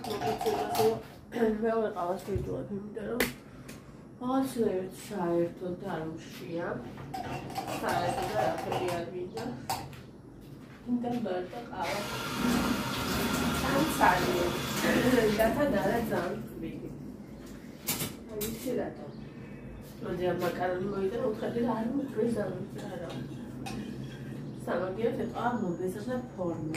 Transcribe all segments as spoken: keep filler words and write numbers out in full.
მეორე ყავას ვიძულებ, იმიტომ რომ აღარც საერთოდ არ უშია. საერთოდ არაფერი არ მინდა. მინდა მარტო ყავა. სამსარიო. რათა არა ძალიან ტკბილი. აი ისე რატო. მოდი ამ მაკარონი მოიდა, უთხარი რა არ მოფრეს არა. სამაგია თეყა მობესა ფორმა.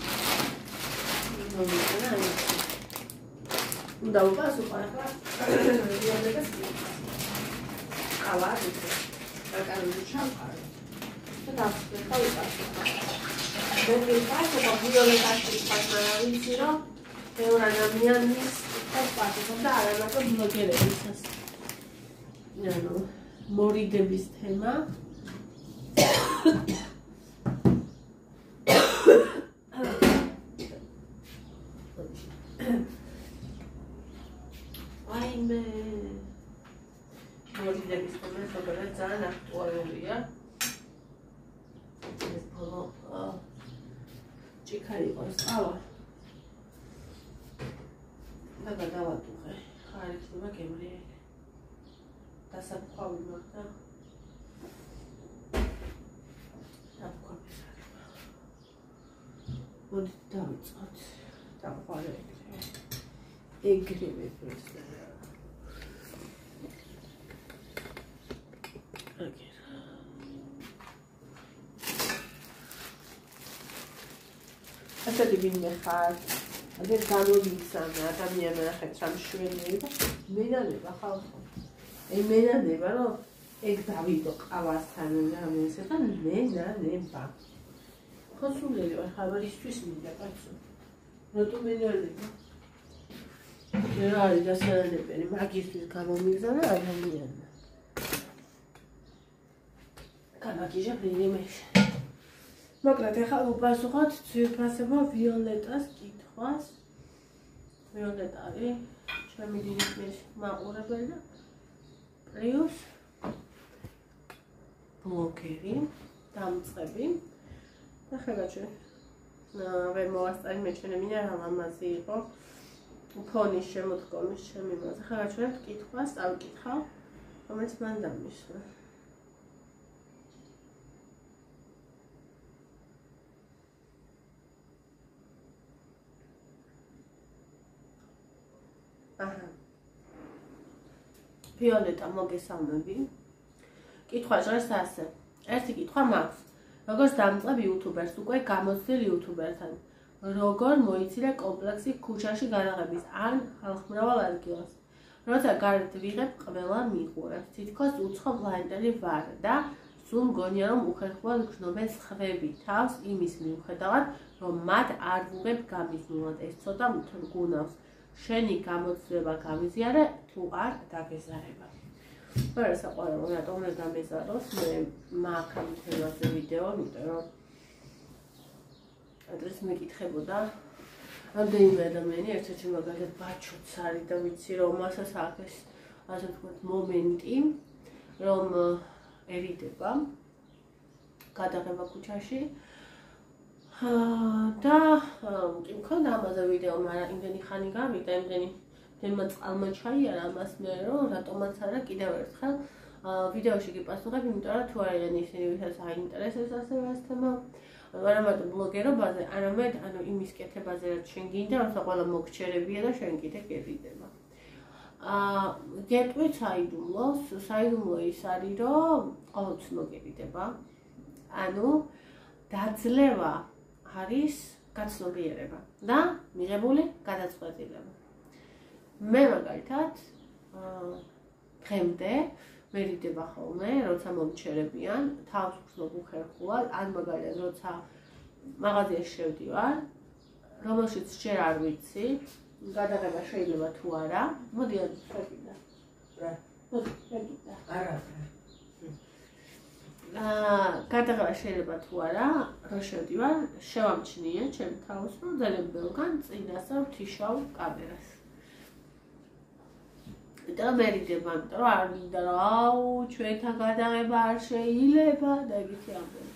ნომერა აი. უნდა უყასო ახლა. ვიოლეტას ყავა ისე. მაკარონი ჩამყარო. და დავხსნა უყასო. მე ვიყავ ვიოლეტას ფასმარა ვიცი რომ ბევრ ადამიანის ფასპარტი და არამატო ბლოგერებისას. ანუ მორიდების თემა აიმე მორიდების თემა ზოგადად ძალიან აქტუალურია. ეს ბოლო ჭიქა იყოს ყავა და გადავატუხე ხარ იქნება გემრიელი დასაფხვავი მაგდა დაფხვავი ხარ მოდი დავიწყოთ დაფხვავი ეგრევე პროცესი ოკეი ასეთი ვინმე ხარ აგერ განვიგზავნა ადამიანი ახეთ რამ შვენიერი და მენანება ხალხო აი მენანება რომ ეგ დავიდო ყავასთან რამესე და მენანება ხო სულელი ვარ ხაბარისთვის მინდა კაცო რატო მენანება რა არის დასალენებელი მაგისტრის გამომიგზავნა ადამიანმა გამაგიჟა პრინიმეშ მოკლედ ახლა უპასუხოთ ძვირფასებო ვიოლეტას კითხვას. ვიოლეტა არის ჩემი დიდი მაყურებელი და პლუს ბლოგერი, დამწყები. და ხებაჩე. ვერ მოვასწარი მე ჩვენი მინდა რა ლამაზი იყო. ფონის შემოდგომის ჩემი მასე. ხებაჩე კითხვას წავკითხავ, რომელიც მან დამისვა. აჰა. ვიოლეტა მოგესალმები. კითხვა ჟღერს ასე. ერთი კითხვა მაქვს. როგორც დამწყებ იუთუბერს, უკვე გამოცდილ იუთუბერთან. როგორ მოიცილე კომპლექსი ქუჩაში გადაღების ან ხალხმრავალ ადგილას. როცა გარეთ ვიღებ, ყველა მიყურებს. თითქოს უცხო ბლაინდერი ვარ და სულ მგონია რომ უხერხულად გრძნობენ სხვები თავს იმის მიუხედავად, რომ მათ არ ვუღებ გამიზნულად. ეს ცოტა მგუნავს. შენი გამოცდილება გამიზიარე თუ არ დაგეზარება. არა საყვარელო რატომ ვერ გამეზაროს მე მაქვს ამ თემაზე ვიდეო, იმიტომ რომ ადრეს მეკითხებოდა რამდენიმე ადამიანი ერთ-ერთი მაგალითად ბაჩოც არის და ვიცი რომ მასაც აქვს ასე ვთქვათ მომენტი რომ ერიდება გადაღება ქუჩაში და კი მქონდა ამაზე ვიდეო, მაგრამ იმდენი ხანი გავიდა, იმდენი თემა წყალმა ჩაიარა ამას მე რომ რატომაც არა კიდევ ერთხელ ვიდეოში გიპასუხებ, იმიტომ რომ თუ არიან ისინი, ვისაც აინტერესებს ასევე ეს თემა, არა მარტო ბლოგერობაზე, არამედ ანუ იმის კეთებაზე, რაც შენ გინდა, როცა ყველა მოგჩერებია და შენ კიდე გერიდება. აა გეტყვით საიდუმლოს, საიდუმლო ის არის, რომ ყოველთვის მოგერიდება. ანუ დაძლევა არის გაცნობიერება და მიღებული გადაწყვეტილება. მე მაგალითად დღემდე მერიდება ხოლმე, როცა მომჩერებიან, თავს ვხსნობ უხერხულად, ან მაგალითად როცა მაღაზიაში შევდივარ, რომელშიც ჯერ არ ვიცი, გადაღება შეიძლება თუ არა, მოდი ან შევიდა. რა? მოდი, შევიდა. არა. გადაღება შეიძლება თუ არა, რო შევდივარ, შევამჩნიე ჩემ თავს, რომ ძალიან ბევრგან წინასწარ ვთიშავ კამერას. და მერიდება, იმიტომ რომ არ მინდა რომ აუ, ჩვენთან გადაღება არ შეიძლება და ეგეთი ამბები.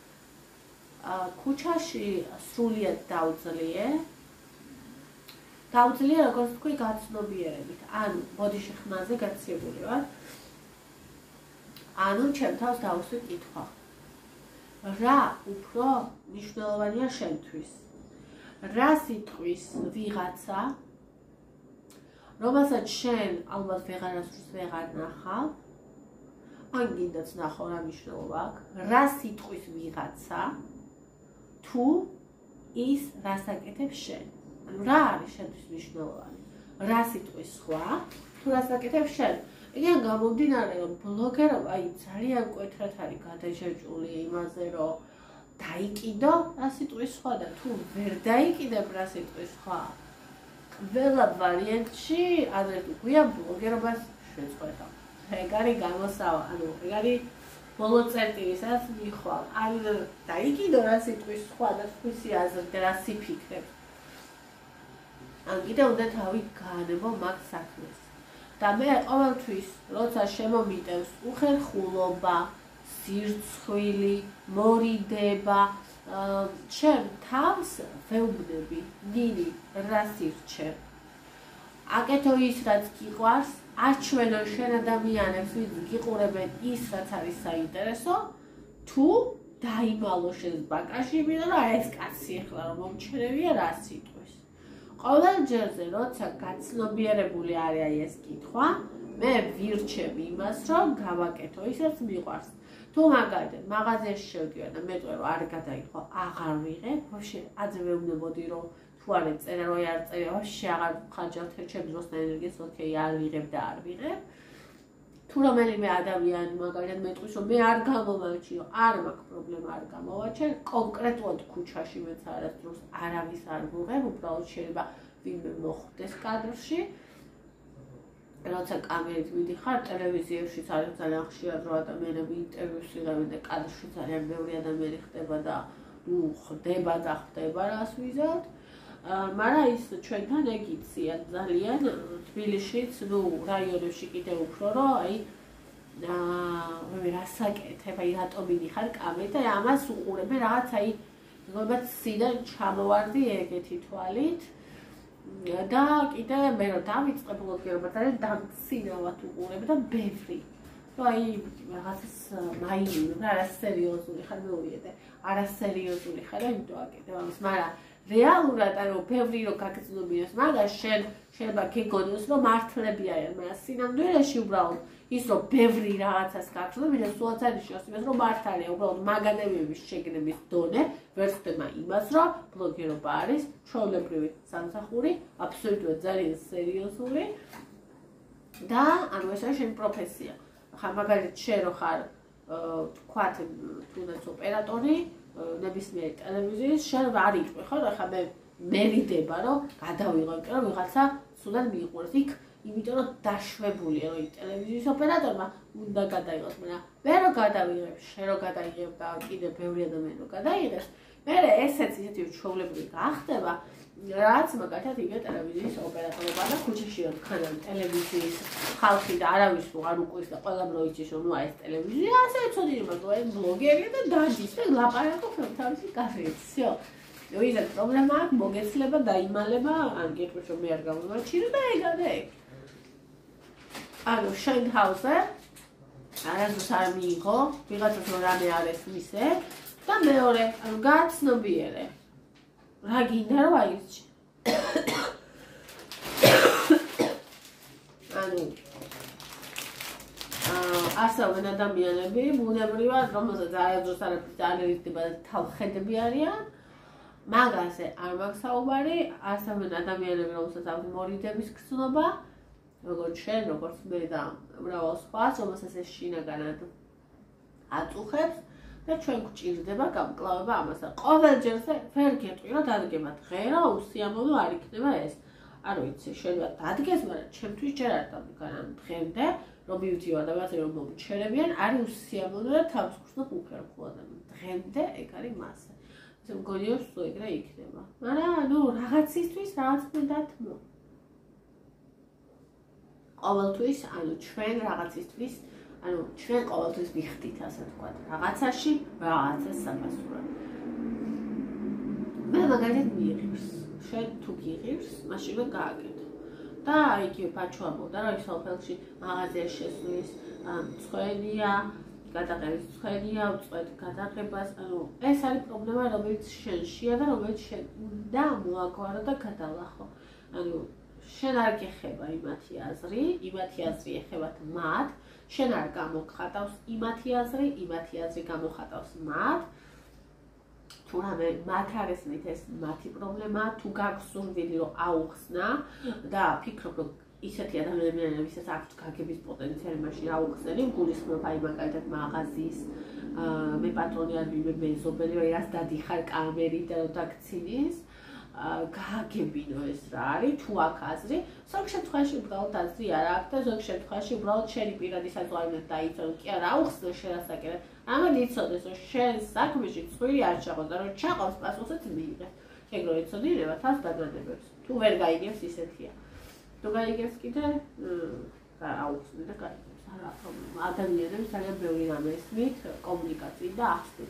ქუჩაში სრულიად დავძლიე. დავძლიე როგორც თქვი გაცნობიერებით. ანუ ბოდიში ხმაზე გაციებული ვარ. ანუ ჩემ თავს დავუსვი კითხვა. რა უფრო მნიშვნელოვანია შენთვის? რა სიტყვის ვიღაცა, რომელსაც შენ ალბათ ვეღარასდროს ვეღარ ნახავ, ან გინდაც ნახო რა მნიშვნელობა აქვს, რა სიტყვის ვიღაცა, თუ ის რას აკეთებს შენ. ანუ რა არის შენთვის მნიშვნელოვანი? რა სიტყვის სხვა, თუ რას აკეთებს შენ? ეგენ გამომდინარე, რომ ბლოგერობა აი ძალიან მკვეთრად არის გადაჭრჭული იმაზე, რომ დაიკიდო რა სიტყვის სხვა და თუ ვერ დაიკიდებ რა სიტყვის სხვა, ყველა ვარიანტში ადრე გვია ბლოგერობას შეწყვეტა. ეგ არის გამოსავა, ანუ ეგ არის ბოლო წერტილისას მიხვალ. ან დაიკიდო რა სიტყვის სხვა და თქვენი აზრი და რა სიფიქრებს. ან კიდევ უნდა თავი გაანებო მაგ საქმეს. და მე ყოველთვის, როცა შემომიტევს უხერხულობა, სირცხვილი, მორიდება, ჩემ თავს ვეუბნები, ნინი, რა სირჩე. აკეთო ის, რაც გიყვარს, არჩვენო შენ ადამიანებს, ვინც გიყურებენ ის, რაც არის საინტერესო, თუ დაიმალო შენ ბაკაში, იმიტომ რომ ეს კაცი ახლა რომ მომჩერებია რა სიტყვის. ყოველ ჯერზე, როცა გაცნობიერებული არის ეს კითხვა, მე ვირჩევ იმას, რომ გავაკეთო ის, რაც მიყვარს. თუ მაგალითად მაღაზიაში შევდივარ და მეტყვი რომ არ გადაიყო, აღარ ვიღებ, ვაფშე აძე ვეუბნებოდი რომ თუ არ ეწერა რომ არ წერია, ვაფშე აღარ ხარჯავთ ჩემ დროს და ენერგიას, ოკეი, არ ვიღებ და არ ვიღებ. თუ რომელიმე ადამიანი მაგალითად მეტყვის რომ მე არ გამომაჩიო, არ მაქვს პრობლემა, არ გამოვაჩენ, კონკრეტულად ქუჩაში მეც არასდროს არავის არ ვუღებ, უბრალოდ შეიძლება ვინმე მოხვდეს კადრში. როცა კამერით მიდიხარ, ტელევიზიაშიც არის ძალიან ხშირად რომ ადამიანები ინტერვიუს იღებენ და კადრში ძალიან ბევრი ადამიანი ხდება და ნუ ხდება და ხდება რას ვიზავთ. მაგრამ ის ჩვენთან ეგ იციან ძალიან თბილისშიც, ნუ რაიონებში კიდევ უფრო რომ აი აა რას აკეთებ, აი რატომ მიდიხარ კამერით და ამას უყურებენ რაღაც აი როგორც სიდან ჩამოვარდი ეგეთი თვალით. და კიდე მე რომ დავიწყე ბლოგერობა და დამცინავად უყურებ და ბევრი. რომ აი რაღაცას მაინიმ, არასერიოზული ხარ მეუვიედე, არასერიოზული ხარ და იმიტომ აკეთებ ამას, მაგრამ რეალურად ანუ ბევრი რომ გაგრძნობიოს, მაგრამ შენ შეიძლება გეგონოს რომ მართლები არიან, მაგრამ სინამდვილეში უბრალოდ ის რომ ბევრი რაღაცას გაგრძნობი და სულაც ანიშნავს იმას რომ მართალია, უბრალოდ მაგადების შეგნების დონე ვერ ხდება იმას, რომ ბლოგერობა არის ჩვეულებრივი სამსახური, აბსოლუტურად ძალიან სერიოზული და ანუ ეს არის შენი პროფესია. ხა მაგალითად შენ რო ხარ თქვათ თუნდაც ოპერატორი ნებისმიერი ტელევიზიის, შენ არ იყვი ხო, ხა მე მერიდება რომ გადავიღო, იმიტომ რომ ვიღაცა სულად მიიყურეს იქ, იმიტომ რომ დაშვებულია რომ ტელევიზიის ოპერატორმა უნდა გადაიღოს, მაგრამ მე რო გადავიღებ, შენ რო გადაიღებ და კიდე ბევრი ადამიანი რო გადაიღებს, მე ესეც ისეთი ჩვეულებრივი გახდება, რაც მაგალითად იგივე ტელევიზიის ოპერატორობა და ქუჩაში რომ ხანან ტელევიზიის ხალხი და არავის არ უყურს და ყველამ რო იცის რომ ნუ აი ეს ტელევიზია, ასე ეცოდინება რომ ეს ბლოგერია და დადის და ლაპარაკობს თავისი კაცით. всё. ვიზეთ პრობლემა აქვს, მოგეცლება, დაიმალება, ან გეტყვის რომ მე არ გამომაჩინო და ეგ და ეგ. ანუ შენ თავზე არასდროს არ მიიღო, ვიღაცას რომ რამე არის მისე და მეორე, ანუ გაცნობიერე. რა გინდა რომ აირჩი? ანუ ასავენ ადამიანები, ბუნებრივად, რომელსაც არასდროს არაფრის არ ერიდება და თავხედები არიან, მაგაზე არ მაქვს საუბარი, ასავენ ადამიანები, რომელსაც აქვს მორიდების გრძნობა, როგორც შენ, როგორც მე და მრავალ სხვას, რომელსაც ეს შინაგანად აწუხებს და ჩვენ გვჭირდება გამკლავება ამასთან. ყოველ ჯერზე ვერ გეტყვი რომ დადგება დღე, უსიამოვნო არ იქნება ეს. არ ვიცი, შეიძლება დადგეს, მაგრამ ჩემთვის ჯერ არ დადგა დღემდე, რომ მივდივარ და ვიღაცა რომ მომჩერებიან, არის უსიამოვნო და თავს გრძნობ უხერხულად. დღემდე ეგ არის მასე. ესე მგონია რომ სულ ეგრე იქნება. მაგრამ ნუ რაღაცისთვის რაღაც უნდა თმო. ყოველთვის, ანუ ჩვენ რაღაცისთვის ანუ ჩვენ ყოველთვის ვიხდით, ასე ვთქვათ, რაღაცაში, რაღაცას საფასურად. მე მაგალითად მიიღებს. შენ თუ გიღირს, მაშინვე გააკეთო. და იგივე პაჩუამობდა, რომ სოფელში მაღაზიაში შესვლის მცხვენია, გადაღების მცხვენია, უწყვეტ გადაღებას, ანუ ეს არის პრობლემა, რომელიც შენშია და რომელიც შენ უნდა მოაგვარო და გადალახო. ანუ შენ არ გეხება იმათი აზრი, იმათი აზრი ეხებათ მათ, შენ არ გამოხატავს იმათი აზრი, იმათი აზრი გამოხატავს მათ. თუ რამე მათ არ ესმით ეს მათი პრობლემაა, თუ გაქვს სურვილი რომ აუხსნა და ფიქრობ რომ ისეთი ადამიანები ვისაც აქვს გაგების პოტენციალი მაშინ აუხსნელი, გულისხმობ აი მაგალითად მაღაზიის მე პატრონი არ ვიმე მეზობელი, აი რას დადიხარ კამერიდან და გცინის გააგებინო ეს რა არის, თუ აქ აზრი, ზოგ შემთხვევაში უბრალოდ აზრი არ აქვს და ზოგ შემთხვევაში უბრალოდ შენი პირადი საზღვარგარეთ დაიცვა, კი არა აუხსნე შერასაკერად. ამან იცოდეს რომ შენ საქმეში ცხვირი არ ჩაყოს და რომ ჩაყავს პასუხიც მიიღეს. შეგრო იცოდინება თავს დაგანებებს. თუ ვერ გაიგებს ისეთია. თუ გაიგებს კიდე აუხსნე და გაიგებს. არა პრობლემა. ადამიანებს ძალიან ბევრი რამე ესმით კომუნიკაციით და ახსნით.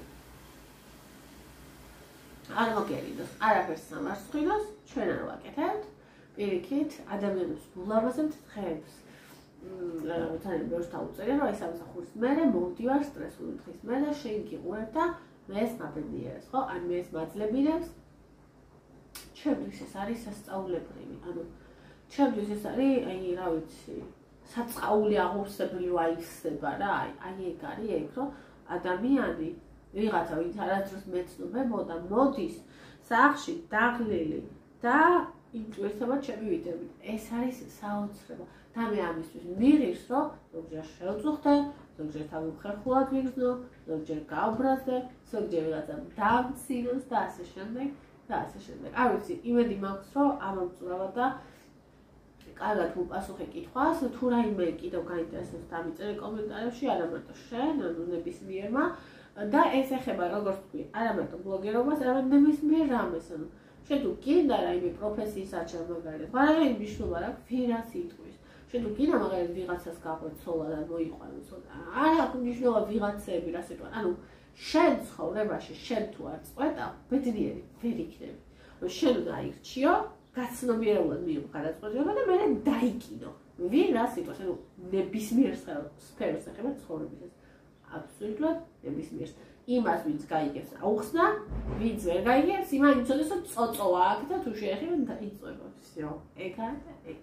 არ მოგერიდოს, არაფერს სამარცხინოს, ჩვენ არ ვაკეთებთ. პირიქით, ადამიანებს გულამაზებთ დღეებს. ძალიან ბევრს დაუწერია, რომ აი სამსახურის მერე მოვდივარ სტრესული დღის მერე, შენ გიყურებ და მე ეს მაბედნიერებს, ხო? ან მე ეს მაძლებინებს. ჩემთვის ეს არის სასწაულებრივი, ანუ ჩემთვის ეს არის, აი რა ვიცი, საწყაული აღურსებრივი აიხსნება რა, აი აი ეგ არის ეგ, რომ ადამიანი ვიღაცა ვინც არასდროს მეცნობებოდა, მოდის სახლში დაღლილი და ინტერესება ჩემი ვიდეოებით. ეს არის საოცრება. და მე ამისთვის მიღირს, რომ ზოგჯერ შევწუხდე, ზოგჯერ თავი უხერხულად ვიგრძნო, ზოგჯერ გავბრაზდე, ზოგჯერ ვიღაცამ დავცინოს და ასე შემდეგ და ასე შემდეგ. არ ვიცი, იმედი მაქვს, რომ ამომწურავად და კარგად მოპასუხე კითხვას, თუ რაიმე კიდევ გაინტერესებს დამიწერე კომენტარებში, არა მარტო შენ, ანუ ნებისმიერმა და ეს ეხება როგორც თქვი, არა მარტო ბლოგერობას, არამედ ნებისმიერ რამეს, ანუ შენ თუ გინდა რაიმე პროფესიის აჩენა მაგალითად, მაგრამ მნიშვნელობა რა ვირას იტყვის. შენ თუ გინდა მაგალითად ვიღაცას გაყვეცოლა და მოიყვანოს, არ აქვს მნიშვნელობა ვიღაცები რა სიტყვა. ანუ შენ ცხოვრებაში შენ თუ არ წყვეტავ, ბედნიერი ვერ იქნები. რომ შენ უნდა აირჩიო, გაცნობიერებულად მიიღო გადაწყვეტილება და მე დაიკინო. ვინ რა სიტყვას, ანუ ნებისმიერ სფეროს ეხება ცხოვრებისას. აბსოლუტურად ნებისმიერს. იმას ვინც გაიგებს აუხსნა, ვინც ვერ გაიგებს, იმან იცოდეს რომ წოწოა აქ და თუ შეეხება დაიწვება. всё, ეგ არის და ეგ.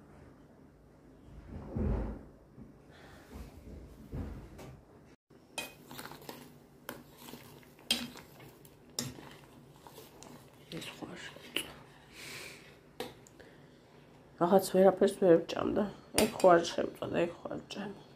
ეს ხوارში. რაღაც ვერაფერს ვერ ვჭამდა. ეგ ხوار შემწოდა, ეგ ხوار ჭამ.